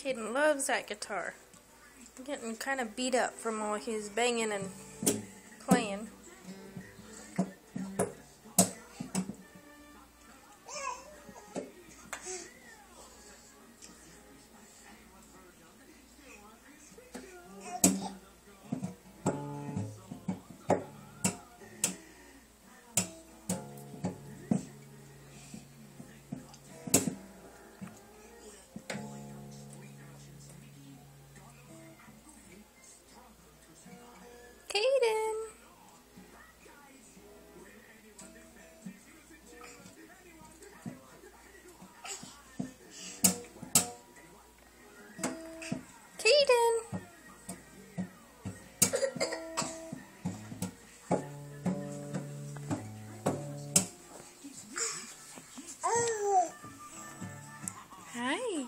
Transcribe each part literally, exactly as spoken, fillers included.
Caden loves that guitar. I'm getting kind of beat up from all his banging and playing. Caden! Caden! Hi.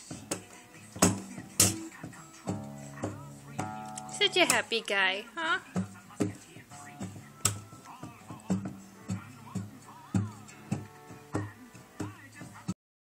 Such a happy guy, huh?